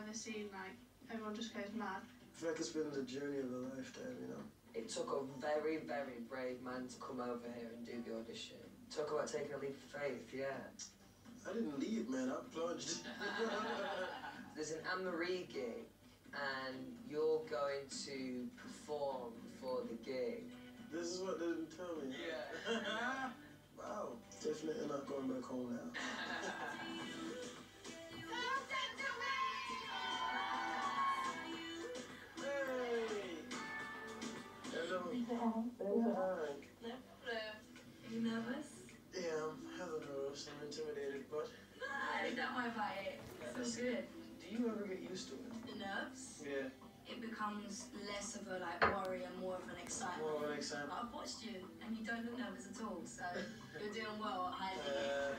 ever seen. Like, everyone just goes mad. I feel like it's been the journey of a lifetime, you know? It took a very, very brave man to come over here and do the audition. Talk about taking a leap of faith, yeah. I didn't leave, man. I plunged. There's an Anne-Marie gig, and you're going to perform for the gig. This is what they didn't tell me. Yeah. Wow. Definitely not going back home now. Are you nervous? Yeah, I'm hella nervous. I'm intimidated, but... No, don't worry about it. It's all good. Do you ever get used to it? The nerves? Yeah. It becomes less of a worry and more of an excitement. More of an excitement. I've watched you and you don't look nervous at all, so you're doing well at hiding it.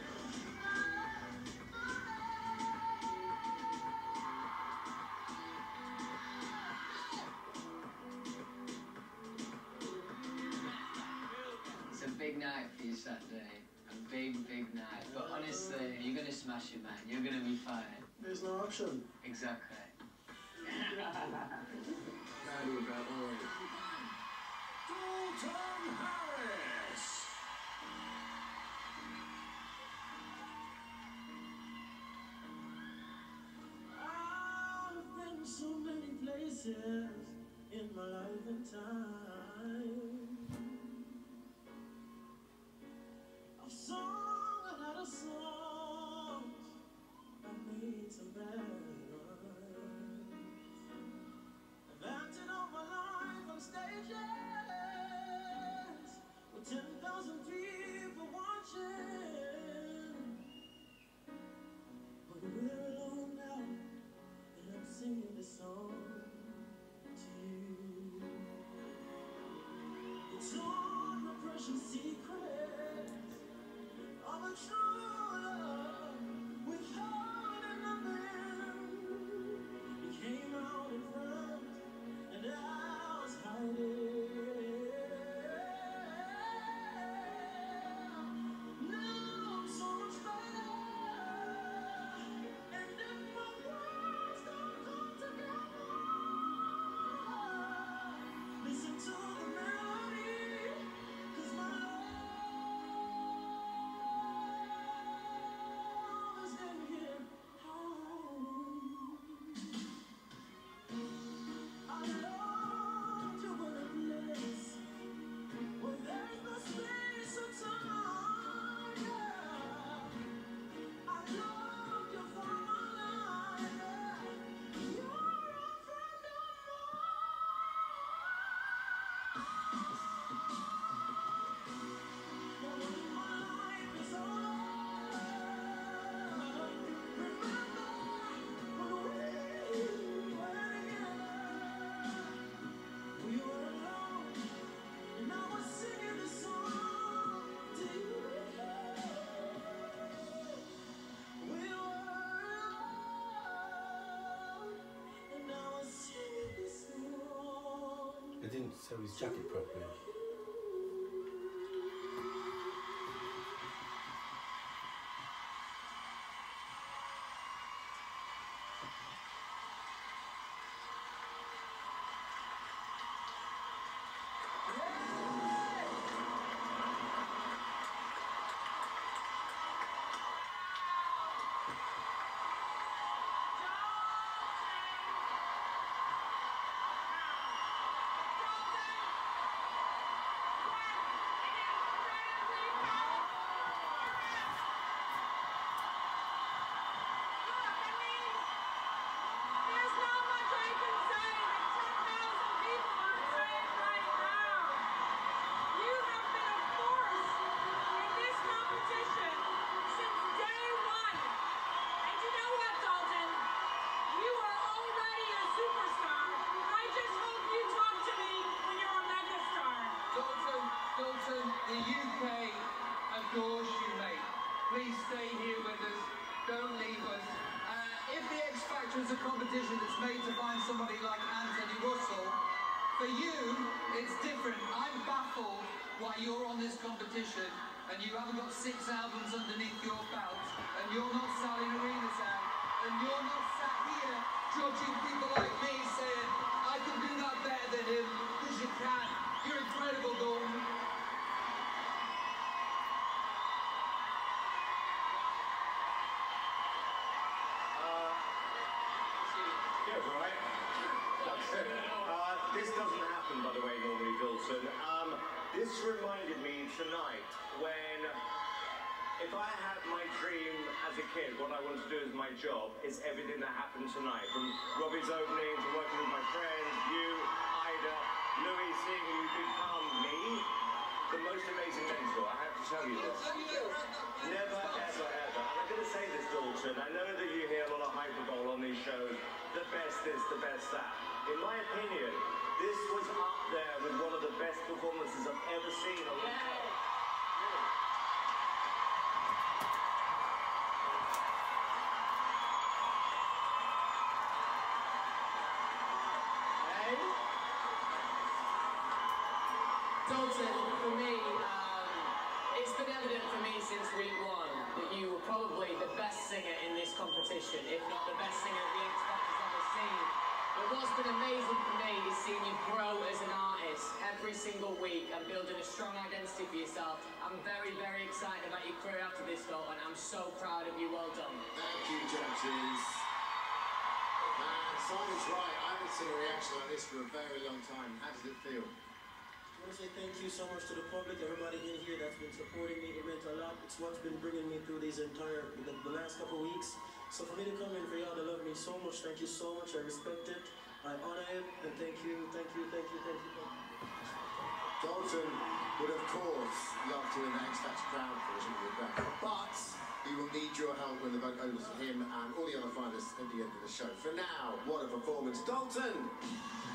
It's a big night for you Saturday. A big, big night. But honestly, you're going to smash it, man. You're going to be fine. There's no option. Exactly. Dalton Harris. I've been so many places in my life and time. I've sung a lot of songs. I've made some bad ones. I've acted all my life on stages with 10,000 people watching. But we're alone now, and I'm singing this song to you. It's all my precious secret of a true love withholding nothing. You came out in front, and I was hiding. Now I'm so much better, and if my words don't come together, listen to the melody, 'cause my love is in here home. I loved you in a place where there's no space or time, yeah. I loved you for my life, yeah. You're a friend of mine. But when my life is over, remember when we were together. We were alone, and I was singing this song to you. We were alone, and I was singing this song. They didn't sew his jacket properly. There's not much I can say that 10,000 people aren't saying right now. You have been a force in this competition since day one. And you know what, Dalton? You are already a superstar. I just hope you talk to me when you're a megastar. Dalton, the UK adores you, mate. Please stay here with us. Don't leave us. If the X Factor is a competition that's made to find somebody like Anthony Russell, for you, it's different. I'm baffled why you're on this competition and you haven't got 6 albums underneath your belt and you're not selling arenas out and you're not sat here cheers, all right? This doesn't happen, by the way, normally, Dalton. This reminded me tonight when, if I had my dream as a kid, what I want to do as my job is everything that happened tonight. From Robbie's opening to working with my friends, you, Ida, Louis, seeing you become me, the most amazing mentor. I have to tell you this. Never, ever, ever. And I'm going to say this, Dalton. I know that you hear a lot of hyperbole on these shows. The best this, the best that. In my opinion, this was up there with one of the best performances I've ever seen on the show. Dalton, for me, it's been evident for me since week one that you were probably the best singer in this competition, if not the best singer the X Factor's ever seen. But what's been amazing for me is seeing you grow as an artist every single week and building a strong identity for yourself. I'm very, very excited about your career after this, Dalton. I'm so proud of you. Well done. Thank you, judges. And Simon's right. I haven't seen a reaction like this for a very long time. How does it feel? I want to say thank you so much to the public, everybody in here that's been supporting me. It meant a lot. It's what's been bringing me through the last couple of weeks. So for me to come in for y'all to love me so much, thank you so much. I respect it. I honor it. And thank you, thank you, thank you, thank you. Dalton would, of course, love to win the X Factor crown for us, but he will need your help when the vote opens for him and all the other finalists at the end of the show. For now, what a performance. Dalton!